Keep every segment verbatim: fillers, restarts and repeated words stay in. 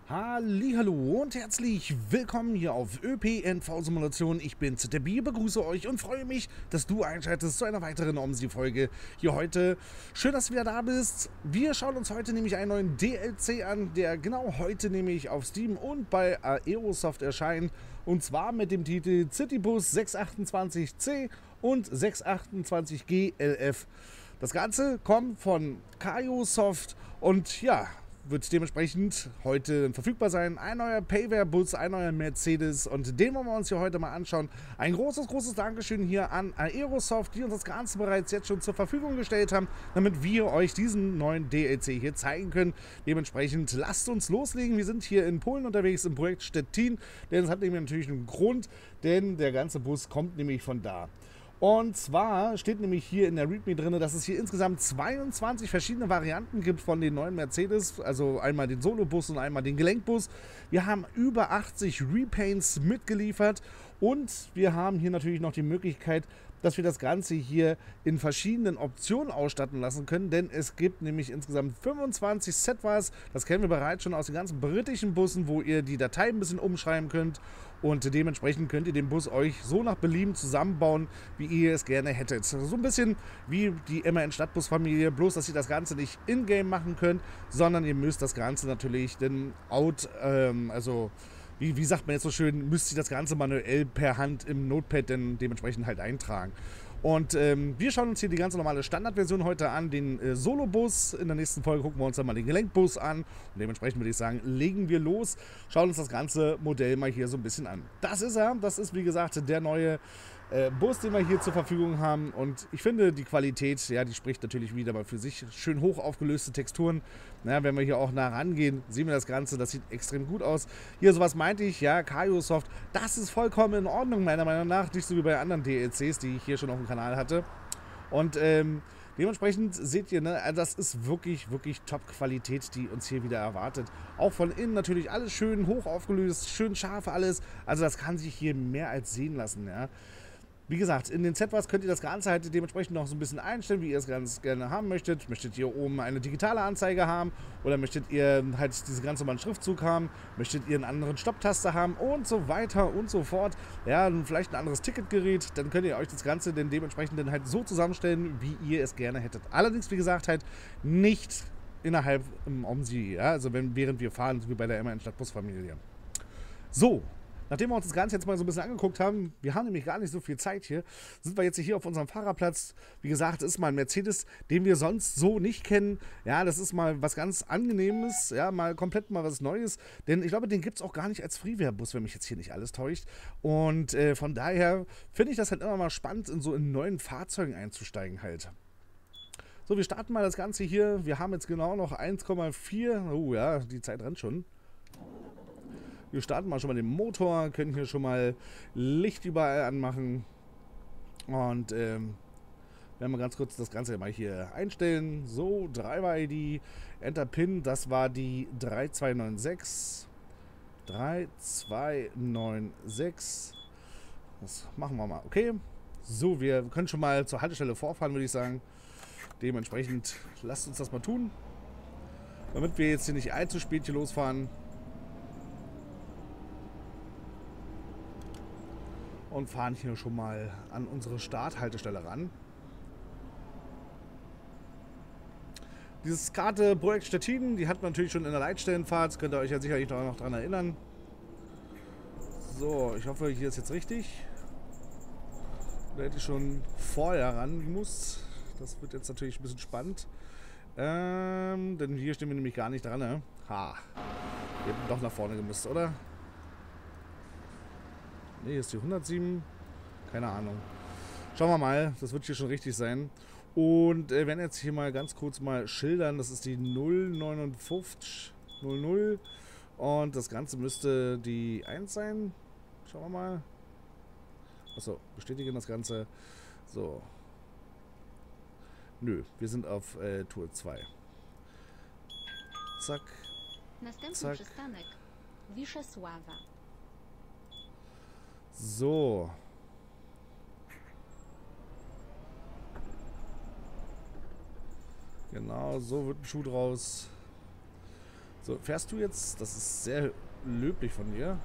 Hallihallo und herzlich willkommen hier auf ÖPNV-Simulation. Ich bin's, der Bier, begrüße euch und freue mich, dass du einschaltest zu einer weiteren OMSI-Folge hier heute. Schön, dass du wieder da bist. Wir schauen uns heute nämlich einen neuen D L C an, der genau heute nämlich auf Steam und bei Aerosoft erscheint. Und zwar mit dem Titel Citybus sechs achtundzwanzig C und sechs achtundzwanzig G L F. Das Ganze kommt von Aerosoft und ja, wird dementsprechend heute verfügbar sein. Ein neuer Payware-Bus, ein neuer Mercedes und den wollen wir uns hier heute mal anschauen. Ein großes, großes Dankeschön hier an Aerosoft, die uns das Ganze bereits jetzt schon zur Verfügung gestellt haben, damit wir euch diesen neuen D L C hier zeigen können. Dementsprechend lasst uns loslegen. Wir sind hier in Polen unterwegs im Projekt Stettin, denn es hat nämlich natürlich einen Grund, denn der ganze Bus kommt nämlich von da. Und zwar steht nämlich hier in der README drin, dass es hier insgesamt zweiundzwanzig verschiedene Varianten gibt von den neuen Mercedes. Also einmal den Solobus und einmal den Gelenkbus. Wir haben über achtzig Repaints mitgeliefert und wir haben hier natürlich noch die Möglichkeit, dass wir das Ganze hier in verschiedenen Optionen ausstatten lassen können, denn es gibt nämlich insgesamt fünfundzwanzig Setwas. Das kennen wir bereits schon aus den ganzen britischen Bussen, wo ihr die Datei ein bisschen umschreiben könnt und dementsprechend könnt ihr den Bus euch so nach Belieben zusammenbauen, wie ihr es gerne hättet. So ein bisschen wie die M A N Stadtbus-Familie, bloß dass ihr das Ganze nicht in-game machen könnt, sondern ihr müsst das Ganze natürlich dann out, ähm, also Wie, wie sagt man jetzt so schön, müsst ihr das Ganze manuell per Hand im Notepad dann dementsprechend halt eintragen. Und ähm, wir schauen uns hier die ganz normale Standardversion heute an, den äh, Solobus. In der nächsten Folge gucken wir uns dann mal den Gelenkbus an. Und dementsprechend würde ich sagen, legen wir los, schauen uns das ganze Modell mal hier so ein bisschen an. Das ist er, das ist wie gesagt der neue äh, Bus, den wir hier zur Verfügung haben. Und ich finde die Qualität, ja, die spricht natürlich wieder mal für sich. Schön hoch aufgelöste Texturen. Na, wenn wir hier auch nah rangehen, sehen wir das Ganze, das sieht extrem gut aus. Hier, sowas meinte ich, ja, Aerosoft, das ist vollkommen in Ordnung, meiner Meinung nach. Nicht so wie bei anderen D L Cs, die ich hier schon auf dem Kanal hatte. Und ähm, dementsprechend seht ihr, ne, das ist wirklich, wirklich Top-Qualität, die uns hier wieder erwartet. Auch von innen natürlich alles schön hoch aufgelöst, schön scharf alles. Also das kann sich hier mehr als sehen lassen, ja. Wie gesagt, in den Setwas könnt ihr das Ganze halt dementsprechend noch so ein bisschen einstellen, wie ihr es ganz gerne haben möchtet. Möchtet ihr oben eine digitale Anzeige haben oder möchtet ihr halt diesen ganz normalen Schriftzug haben? Möchtet ihr einen anderen Stopptaster haben und so weiter und so fort? Ja, vielleicht ein anderes Ticketgerät, dann könnt ihr euch das Ganze dann dementsprechend dann halt so zusammenstellen, wie ihr es gerne hättet. Allerdings, wie gesagt, halt nicht innerhalb im OMSI, ja, also wenn, während wir fahren, so wie bei der M A N Stadtbusfamilie. So. Nachdem wir uns das Ganze jetzt mal so ein bisschen angeguckt haben, wir haben nämlich gar nicht so viel Zeit hier, sind wir jetzt hier auf unserem Fahrerplatz. Wie gesagt, das ist mal ein Mercedes, den wir sonst so nicht kennen. Ja, das ist mal was ganz Angenehmes, ja, mal komplett mal was Neues. Denn ich glaube, den gibt es auch gar nicht als Freeware-Bus, wenn mich jetzt hier nicht alles täuscht. Und äh, von daher finde ich das halt immer mal spannend, in so in neuen Fahrzeugen einzusteigen halt. So, wir starten mal das Ganze hier. Wir haben jetzt genau noch eins Komma vier. Oh ja, die Zeit rennt schon. Wir starten mal schon mal den Motor, können hier schon mal Licht überall anmachen. Und ähm, werden wir ganz kurz das Ganze mal hier einstellen. So, Driver I D, Enter Pin, das war die drei zwei neun sechs. drei zwei neun sechs. Das machen wir mal, okay. So, wir können schon mal zur Haltestelle vorfahren, würde ich sagen. Dementsprechend lasst uns das mal tun. Damit wir jetzt hier nicht allzu spät hier losfahren. Und fahren hier schon mal an unsere Starthaltestelle ran. Dieses Karte Projekt Stettin, die hat man natürlich schon in der Leitstellenfahrt. Das könnt ihr euch ja sicherlich noch daran erinnern. So, ich hoffe, hier ist jetzt richtig. Da hätte ich schon vorher ran muss. Das wird jetzt natürlich ein bisschen spannend. Ähm, denn hier stehen wir nämlich gar nicht dran, ne? Ha. Wir hätten doch nach vorne gemusst, oder? Ne, hier ist die hundertsieben. Keine Ahnung. Schauen wir mal. Das wird hier schon richtig sein. Und äh, werden jetzt hier mal ganz kurz mal schildern. Das ist die null neunundfünfzig null null. Und das Ganze müsste die eins sein. Schauen wir mal. Achso, bestätigen das Ganze. So. Nö, wir sind auf äh, Tour zwei. Zack. Zack. So. Genau, so wird ein Schuh draus. So, fährst du jetzt? Das ist sehr löblich von dir.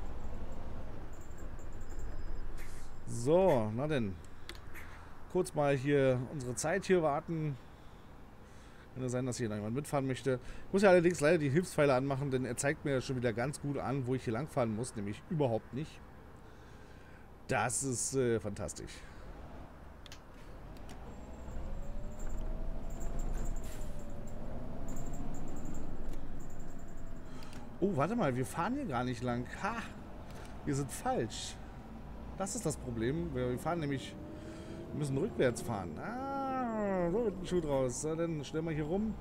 So, na denn. Kurz mal hier unsere Zeit hier warten. Kann ja sein, dass hier noch jemand mitfahren möchte. Ich muss ja allerdings leider die Hilfspfeile anmachen, denn er zeigt mir schon wieder ganz gut an, wo ich hier langfahren muss, nämlich überhaupt nicht. Das ist äh, fantastisch. Oh, warte mal, wir fahren hier gar nicht lang. Ha! Wir sind falsch. Das ist das Problem. Wir fahren nämlich... Wir müssen rückwärts fahren. Ah, so wird ein Schuh draus. So, dann stellen wir hier rum.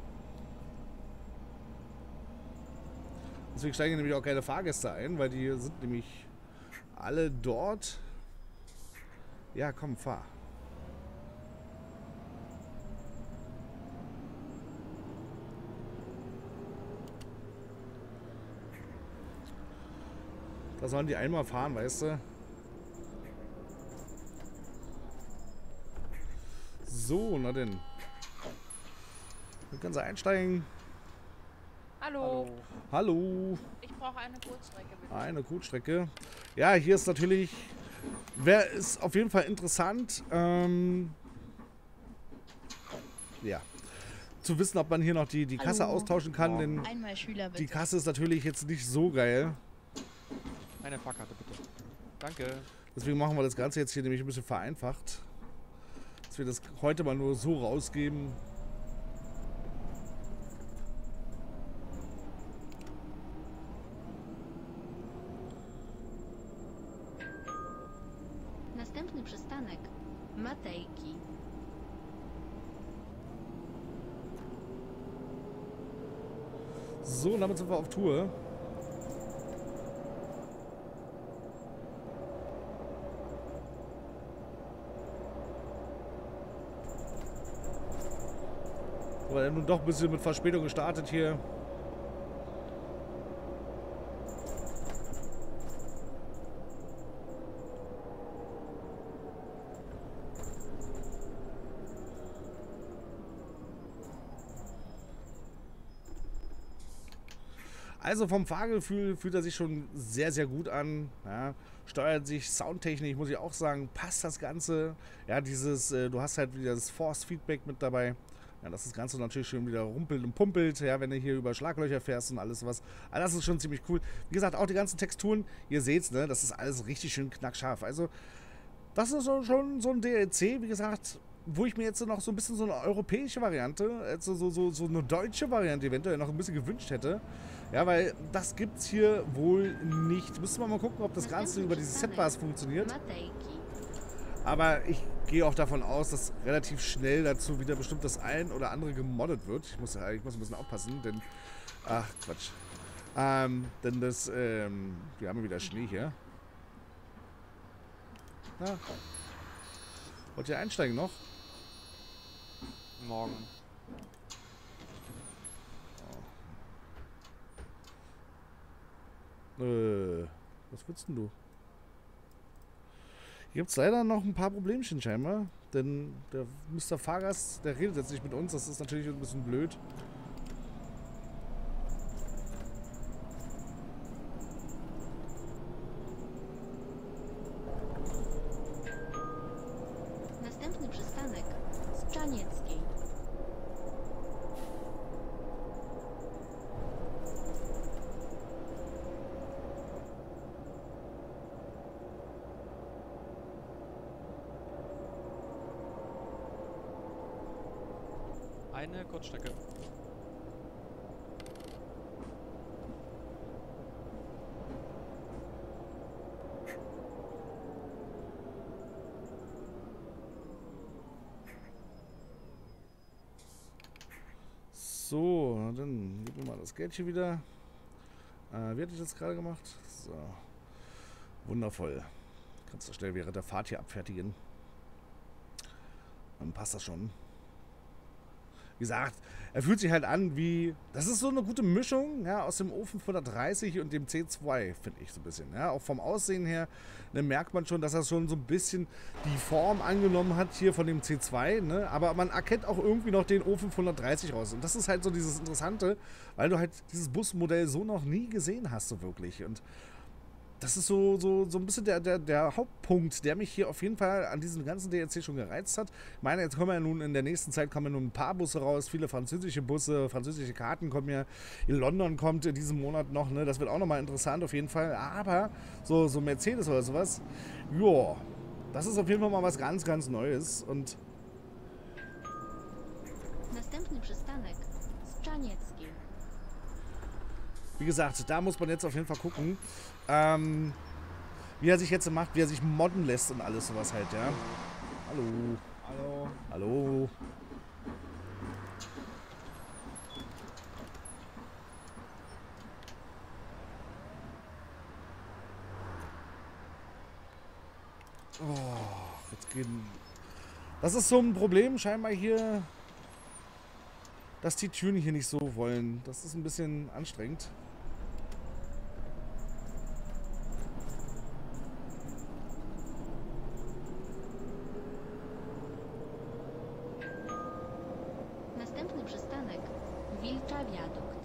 Deswegen steigen nämlich auch keine Fahrgäste ein, weil die sind nämlich alle dort. Ja, komm, fahr. Da sollen die einmal fahren, weißt du? So, na denn. Dann können sie einsteigen. Hallo. Hallo. Ich brauche eine Kurzstrecke, bitte. Eine Kurzstrecke. Ja, hier ist natürlich... Wäre ist auf jeden Fall interessant. Ähm, ja. Zu wissen, ob man hier noch die, die Kasse Hallo. austauschen kann, denn Einmal Schüler bitte. die Kasse ist natürlich jetzt nicht so geil. Eine Fahrkarte bitte. Danke. Deswegen machen wir das Ganze jetzt hier nämlich ein bisschen vereinfacht. Dass wir das heute mal nur so rausgeben. Następny przystanek Matejki. So, damit sind wir auf Tour. Aber er nun doch ein bisschen mit Verspätung gestartet hier. Also vom Fahrgefühl fühlt er sich schon sehr, sehr gut an. Ja, steuert sich soundtechnisch, muss ich auch sagen, passt das Ganze. Ja, dieses, äh, du hast halt wieder das Force-Feedback mit dabei. Ja, dass das Ganze natürlich schon wieder rumpelt und pumpelt, ja, wenn du hier über Schlaglöcher fährst und alles was. Also das ist schon ziemlich cool. Wie gesagt, auch die ganzen Texturen, ihr seht's, ne, das ist alles richtig schön knackscharf. Also, das ist so, schon so ein D L C, wie gesagt, wo ich mir jetzt noch so ein bisschen so eine europäische Variante, also so, so, so eine deutsche Variante eventuell noch ein bisschen gewünscht hätte. Ja, weil das gibt's hier wohl nicht. Müssen wir mal gucken, ob das Ganze über diese Setbars funktioniert. Matejki. Aber ich gehe auch davon aus, dass relativ schnell dazu wieder bestimmt das ein oder andere gemoddet wird. Ich muss, ich muss ein bisschen aufpassen, denn... Ach, Quatsch. Ähm, denn das... Ähm, wir haben ja wieder Schnee hier. Na. Wollt ihr einsteigen noch? Morgen. Äh, was willst denn du? Hier gibt es leider noch ein paar Problemchen scheinbar, denn der Mister Fahrgast, der redet jetzt nicht mit uns, das ist natürlich ein bisschen blöd. Następny przystanek Strzanieckiej. Eine Kurzstrecke. So, na dann gib mir mal das Geld hier wieder. Äh, wie hatte ich das gerade gemacht? So. Wundervoll. Kannst du schnell während der Fahrt hier abfertigen. Dann passt das schon. wie gesagt, er fühlt sich halt an wie, das ist so eine gute Mischung, ja, aus dem Ofen hundertdreißig und dem C zwei, finde ich so ein bisschen, ja, auch vom Aussehen her, ne, merkt man schon, dass er schon so ein bisschen die Form angenommen hat hier von dem C zwei, ne, aber man erkennt auch irgendwie noch den Ofen hundertdreißig raus und das ist halt so dieses Interessante, weil du halt dieses Busmodell so noch nie gesehen hast, so wirklich, und das ist so, so, so ein bisschen der, der, der Hauptpunkt, der mich hier auf jeden Fall an diesem ganzen D L C schon gereizt hat. Ich meine, jetzt kommen ja nun in der nächsten Zeit kommen ja nun ein paar Busse raus, viele französische Busse, französische Karten kommen ja. In London kommt in diesem Monat noch, ne? Das wird auch nochmal interessant auf jeden Fall. Aber so, so Mercedes oder sowas, joa, das ist auf jeden Fall mal was ganz, ganz Neues. Und Następny przystanek Strzaniecki. wie gesagt, da muss man jetzt auf jeden Fall gucken, ähm, wie er sich jetzt macht, wie er sich modden lässt und alles sowas halt, ja. Hallo. Hallo. Hallo. Oh, jetzt gehen... Das ist so ein Problem scheinbar hier, dass die Türen hier nicht so wollen. Das ist ein bisschen anstrengend. Następny przystanek Wilcza Wiadukt.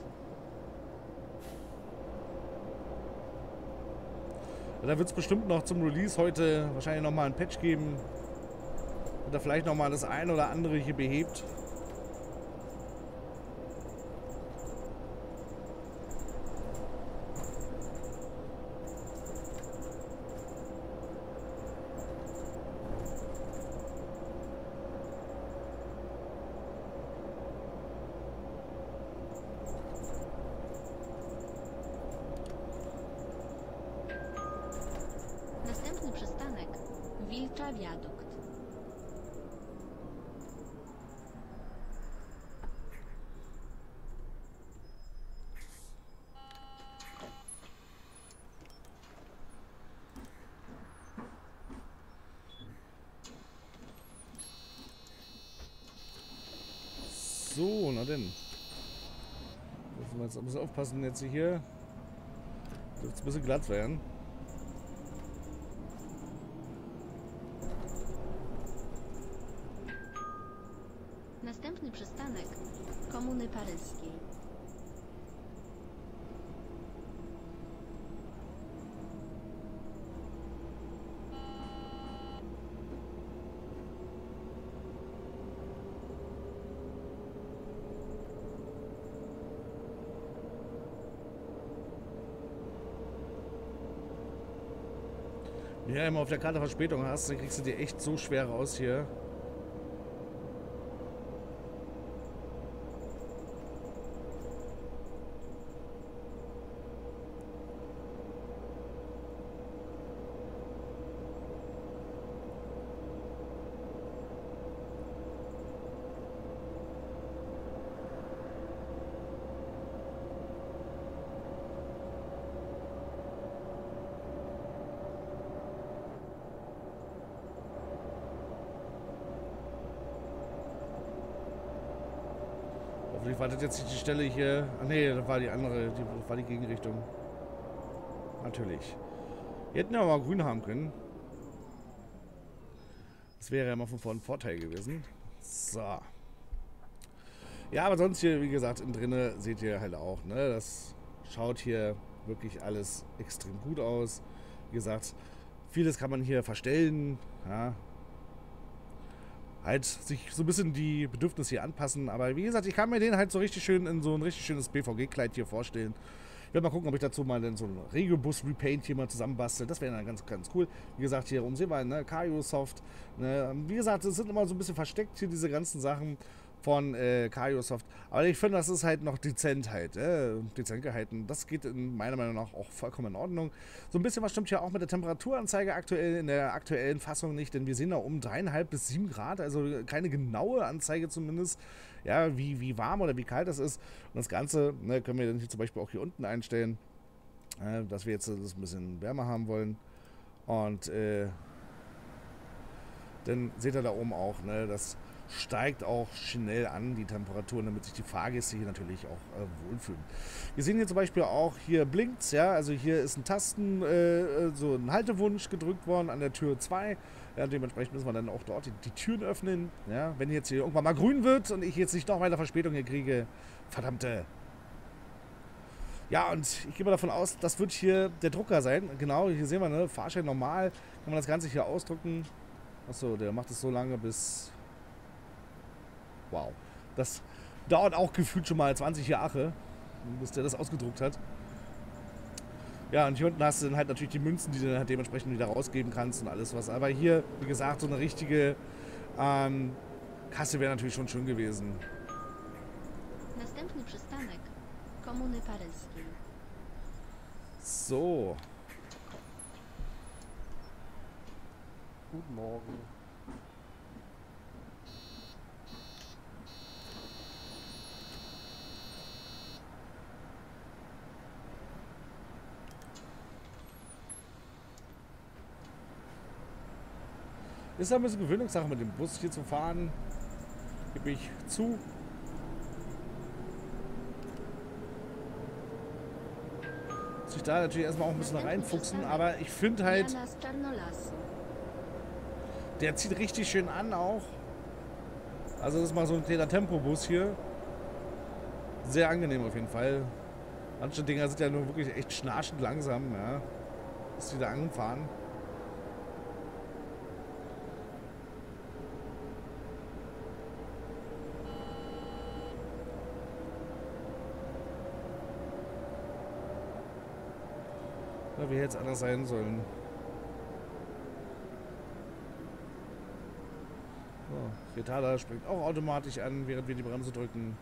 Da wird es bestimmt noch zum Release heute wahrscheinlich nochmal ein Patch geben. Oder vielleicht nochmal das ein oder andere hier behebt. Następny przystanek Wilcza Wiadukt. So, na denn. Müssen wir jetzt ein bisschen aufpassen jetzt hier. Dürfte ein bisschen glatt werden. Następny przystanek Komuny Paryskiej. Ja, immer auf der Karte Verspätung hast, dann kriegst du dir echt so schwer raus hier. Hoffentlich wartet jetzt nicht die Stelle hier. Ach nee, das war die andere, die, das war die Gegenrichtung. Natürlich. Wir hätten ja mal grün haben können. Das wäre ja mal von vorn ein Vorteil gewesen. So. Ja, aber sonst hier, wie gesagt, innen drinne seht ihr halt auch, ne? Das schaut hier wirklich alles extrem gut aus. Wie gesagt, vieles kann man hier verstellen, ja. Halt sich so ein bisschen die Bedürfnisse hier anpassen. Aber wie gesagt, ich kann mir den halt so richtig schön in so ein richtig schönes B V G-Kleid hier vorstellen. Ich werde mal gucken, ob ich dazu mal dann so ein Regiobus-Repaint hier mal zusammenbastel. Das wäre dann ganz, ganz cool. Wie gesagt, hier oben sehen wir, ne, Cariosoft. Ne, wie gesagt, es sind immer so ein bisschen versteckt hier diese ganzen Sachen von äh, Cariosoft. Aber ich finde, das ist halt noch dezent halt. Äh, dezent gehalten. Das geht in meiner Meinung nach auch vollkommen in Ordnung. So ein bisschen was stimmt ja auch mit der Temperaturanzeige aktuell in der aktuellen Fassung nicht, denn wir sehen da um dreieinhalb bis sieben Grad, also keine genaue Anzeige zumindest, ja, wie, wie warm oder wie kalt das ist. Und das Ganze, ne, können wir dann hier zum Beispiel auch hier unten einstellen, äh, dass wir jetzt das ein bisschen wärmer haben wollen. Und äh, dann seht ihr da oben auch, ne, dass steigt auch schnell an, die Temperaturen, damit sich die Fahrgäste hier natürlich auch äh, wohlfühlen. Wir sehen hier zum Beispiel auch, hier blinkt's, ja, also hier ist ein Tasten, äh, so ein Haltewunsch gedrückt worden an der Tür zwei. Ja, dementsprechend müssen wir dann auch dort die, die Türen öffnen. Ja, wenn jetzt hier irgendwann mal grün wird und ich jetzt nicht noch weiter Verspätung hier kriege, verdammte. Ja, und ich gehe mal davon aus, das wird hier der Drucker sein. Genau, hier sehen wir, ne, Fahrschein normal, kann man das Ganze hier ausdrucken. Achso, der macht es so lange bis... Wow. Das dauert auch gefühlt schon mal zwanzig Jahre, bis der das ausgedruckt hat. Ja, und hier unten hast du dann halt natürlich die Münzen, die du dann halt dementsprechend wieder rausgeben kannst und alles was. Aber hier, wie gesagt, so eine richtige ähm, Kasse wäre natürlich schon schön gewesen. Następny przystanek. Komuny Paryskie. So. Guten Morgen. Ist ein bisschen Gewöhnungssache, mit dem Bus hier zu fahren. Gebe ich zu. Muss ich da natürlich erstmal auch ein bisschen reinfuchsen, aber ich finde halt, Jana z Czarnolasu. der zieht richtig schön an auch. Also das ist mal so ein kleiner Tempobus hier. Sehr angenehm auf jeden Fall. Manche Dinger sind ja nur wirklich echt schnarchend langsam, ja. Bis die da anfahren. Ja, wie hätte es anders sein sollen. So, Retarder springt auch automatisch an, während wir die Bremse drücken.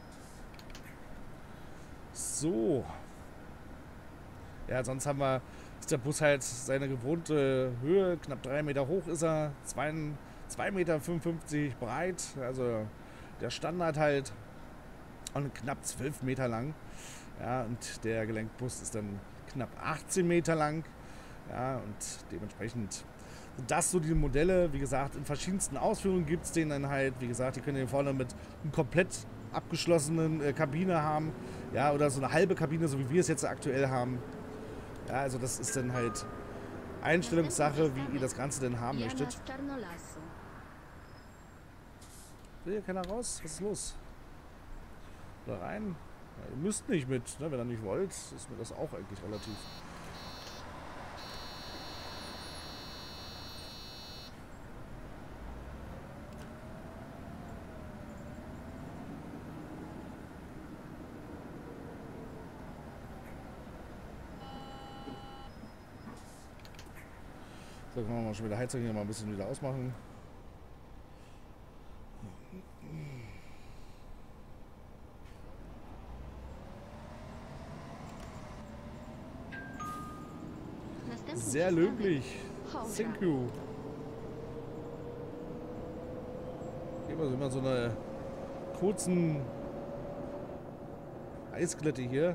So. Ja, sonst haben wir, ist der Bus halt seine gewohnte Höhe, knapp drei Meter hoch ist er, zwei Meter fünfundfünfzig breit, also der Standard halt, und knapp zwölf Meter lang. Ja, und der Gelenkbus ist dann knapp achtzehn Meter lang. Ja, und dementsprechend sind das so die Modelle. Wie gesagt, in verschiedensten Ausführungen gibt es den dann halt. Wie gesagt, die können hier vorne mit einer komplett abgeschlossenen äh, Kabine haben. Ja, oder so eine halbe Kabine, so wie wir es jetzt aktuell haben. Ja, also das ist dann halt Einstellungssache, wie ihr das Ganze denn haben Jana möchtet. z Czarnolasu. Will hier keiner raus? Was ist los? Da rein? Ja, ihr müsst nicht mit, ne? Wenn ihr nicht wollt, ist mir das auch eigentlich relativ. So, können wir mal schon wieder Heizung hier mal ein bisschen wieder ausmachen. Następny Sehr przystanek. löblich. Hołża. Thank you. Hier haben wir immer so eine kurzen Eisglätte hier.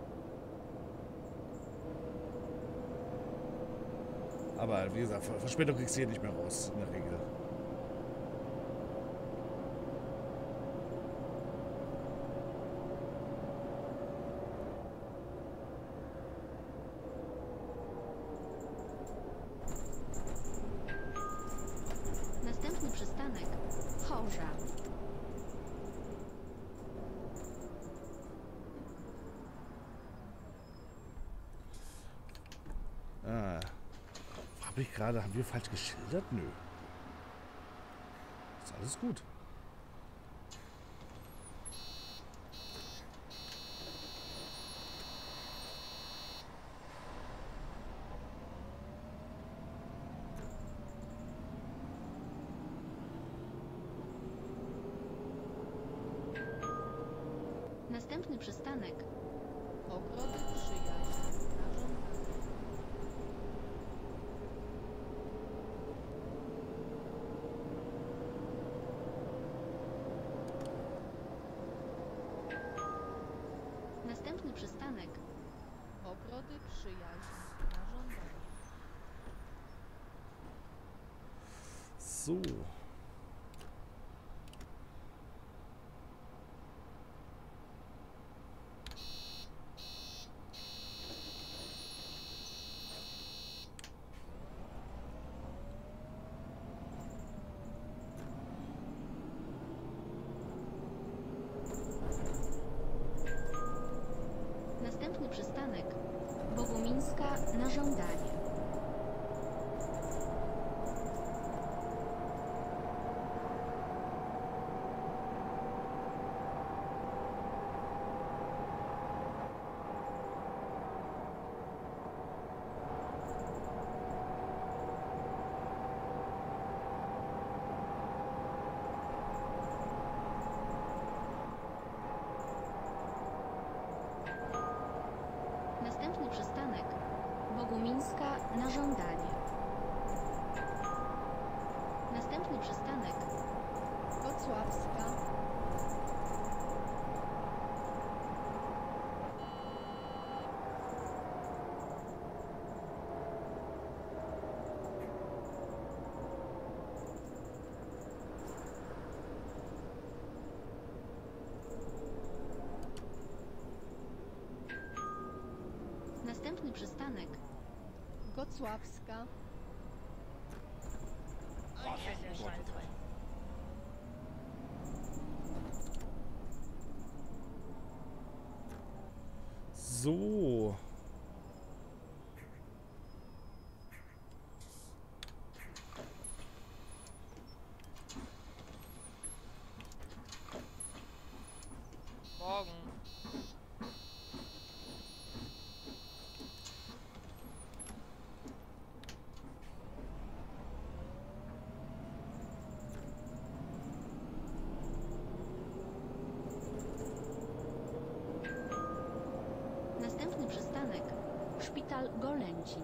Aber wie gesagt, Ver- Verspätung kriegst du hier nicht mehr raus in der Regel. Następny przystanek. Hołża. Ah. Habe ich gerade, haben wir falsch geschildert? Nö. Ist alles gut. Następny przystanek. Ogrody przyjaźń. Na żądanie. Następny przystanek. Ogrody przyjaźń. Na żądanie. So. Igumińska na żądanie. Następny przystanek. Wrocławska. Następny przystanek. Gocławska. So. Morgen. Następny przystanek. Szpital Golęcin.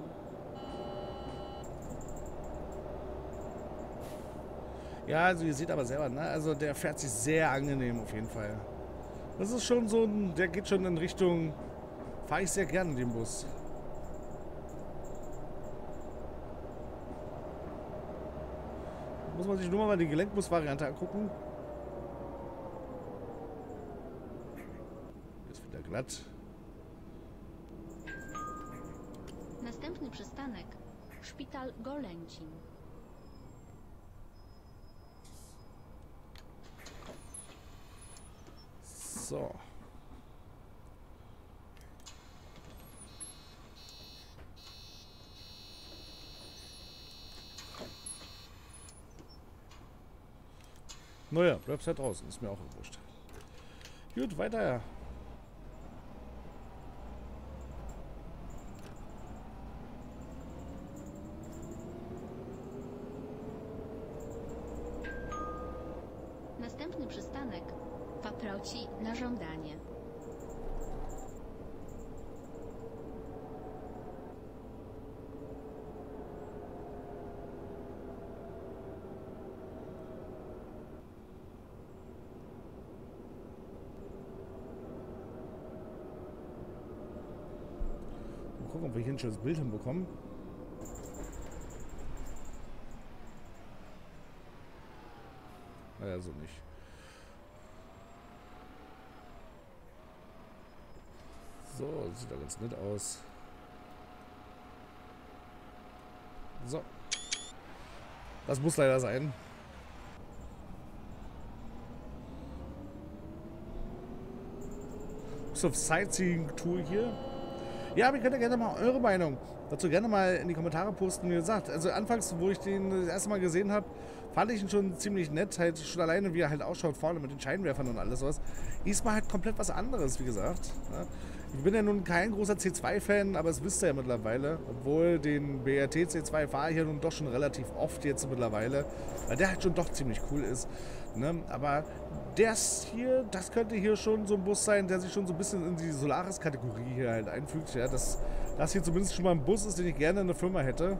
Ja, also ihr seht aber selber, ne? Also der fährt sich sehr angenehm auf jeden Fall. Das ist schon so ein, der geht schon in Richtung, fahre ich sehr gerne den Bus. Muss man sich nur mal die Gelenkbus-Variante angucken. Ist wieder glatt. Następny przystanek. Szpital Golęcin. So. Naja, bleibst halt draußen, ist mir auch wurscht. Gut, weiter. Następny przystanek. Paproci na żądanie. Mal gucken, ob wir hier ein schönes Bild hinbekommen. Naja, so nicht. So, sieht da ganz nett aus. So. Das muss leider sein. Zur Sightseeing-Tour hier. Ja, aber ihr könnt ja gerne mal eure Meinung dazu gerne mal in die Kommentare posten. Wie gesagt, also anfangs, wo ich den das erste Mal gesehen habe, fand ich ihn schon ziemlich nett. Halt schon alleine, wie er halt ausschaut, vorne mit den Scheinwerfern und alles sowas. Ist mal halt komplett was anderes, wie gesagt. Ja. Ich bin ja nun kein großer C zwei Fan, aber das wisst ihr ja mittlerweile. Obwohl den B R T C zwei fahre ich ja nun doch schon relativ oft jetzt mittlerweile. Weil der halt schon doch ziemlich cool ist. Ne? Aber das hier, das könnte hier schon so ein Bus sein, der sich schon so ein bisschen in die Solaris-Kategorie hier halt einfügt. Ja? Dass das hier zumindest schon mal ein Bus ist, den ich gerne in der Firma hätte.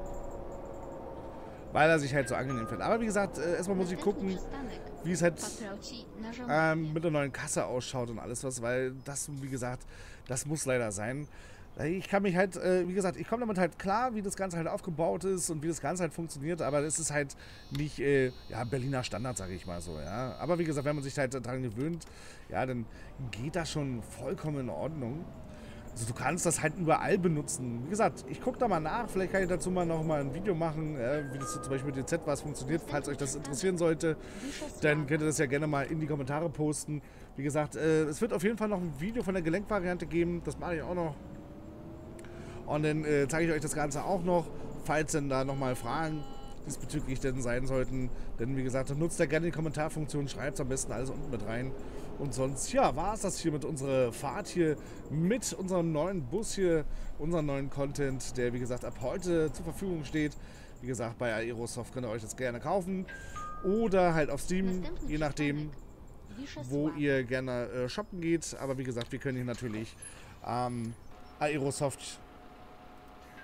Weil er sich halt so angenehm fällt. Aber wie gesagt, äh, erstmal muss ich gucken, wie es halt ähm, mit der neuen Kasse ausschaut und alles was, weil das, wie gesagt, das muss leider sein. Ich kann mich halt, äh, wie gesagt, ich komme damit halt klar, wie das Ganze halt aufgebaut ist und wie das Ganze halt funktioniert, aber es ist halt nicht, äh, ja, Berliner Standard, sage ich mal so, ja. Aber wie gesagt, wenn man sich halt daran gewöhnt, ja, dann geht das schon vollkommen in Ordnung. Also du kannst das halt überall benutzen. Wie gesagt, ich gucke da mal nach. Vielleicht kann ich dazu mal noch mal ein Video machen, äh, wie das so zum Beispiel mit D Z was funktioniert. Falls euch das interessieren sollte, dann könnt ihr das ja gerne mal in die Kommentare posten. Wie gesagt, äh, es wird auf jeden Fall noch ein Video von der Gelenkvariante geben. Das mache ich auch noch. Und dann äh, zeige ich euch das Ganze auch noch, falls denn da nochmal Fragen diesbezüglich denn sein sollten. Denn wie gesagt, nutzt ja gerne die Kommentarfunktion, schreibt es am besten alles unten mit rein. Und sonst, ja, war es das hier mit unserer Fahrt hier mit unserem neuen Bus hier, unserem neuen Content, der wie gesagt ab heute zur Verfügung steht. Wie gesagt, bei Aerosoft könnt ihr euch das gerne kaufen oder halt auf Steam, je nachdem, wo ihr gerne äh, shoppen geht. Aber wie gesagt, wir können hier natürlich ähm, Aerosoft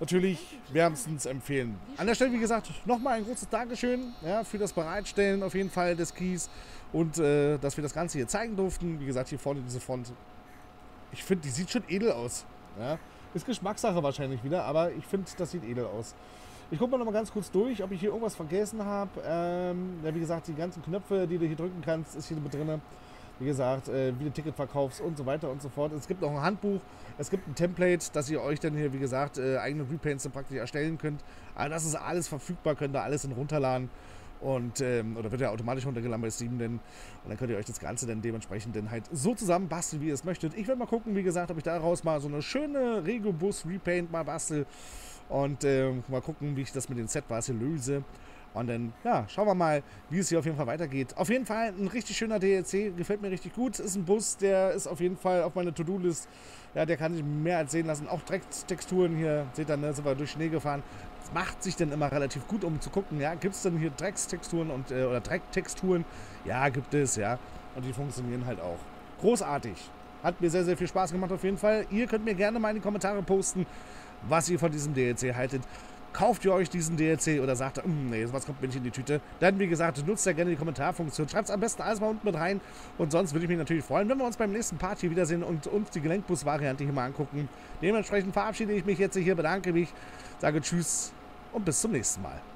natürlich wärmstens empfehlen. An der Stelle, wie gesagt, nochmal ein großes Dankeschön, ja, für das Bereitstellen auf jeden Fall des Keys und äh, dass wir das Ganze hier zeigen durften. Wie gesagt, hier vorne diese Front. Ich finde, die sieht schon edel aus. Ja. Ist Geschmackssache wahrscheinlich wieder, aber ich finde, das sieht edel aus. Ich gucke mal noch mal ganz kurz durch, ob ich hier irgendwas vergessen habe. Ähm, ja, wie gesagt, die ganzen Knöpfe, die du hier drücken kannst, ist hier mit drin. Wie gesagt, äh, wie du Ticket verkaufst und so weiter und so fort. Es gibt noch ein Handbuch, es gibt ein Template, dass ihr euch dann hier, wie gesagt, äh, eigene Repaints dann praktisch erstellen könnt. Aber das ist alles verfügbar, könnt ihr alles in runterladen. Und, ähm, oder wird ja automatisch runtergeladen bei Steam denn. Und dann könnt ihr euch das Ganze dann dementsprechend dann halt so zusammen basteln, wie ihr es möchtet. Ich werde mal gucken, wie gesagt, ob ich daraus mal so eine schöne Regobus Repaint mal bastel. Und ähm, mal gucken, wie ich das mit den Setbars hier löse. Und dann, ja, schauen wir mal, wie es hier auf jeden Fall weitergeht. Auf jeden Fall ein richtig schöner D L C, gefällt mir richtig gut. Ist ein Bus, der ist auf jeden Fall auf meiner To-Do-List. Ja, der kann sich mehr als sehen lassen. Auch Drecktexturen hier, seht ihr, ne, sind wir durch Schnee gefahren. Das macht sich dann immer relativ gut, um zu gucken, ja, gibt es denn hier Dreckstexturen und, äh, oder Drecktexturen? Ja, gibt es, ja. Und die funktionieren halt auch. Großartig. Hat mir sehr, sehr viel Spaß gemacht auf jeden Fall. Ihr könnt mir gerne mal in die Kommentare posten, was ihr von diesem D L C haltet. Kauft ihr euch diesen D L C oder sagt, nee, sowas kommt mir nicht in die Tüte. Dann, wie gesagt, nutzt ja gerne die Kommentarfunktion. Schreibt es am besten alles mal unten mit rein. Und sonst würde ich mich natürlich freuen, wenn wir uns beim nächsten Part hier wiedersehen und uns die Gelenkbus-Variante hier mal angucken. Dementsprechend verabschiede ich mich jetzt hier, bedanke mich, sage Tschüss und bis zum nächsten Mal.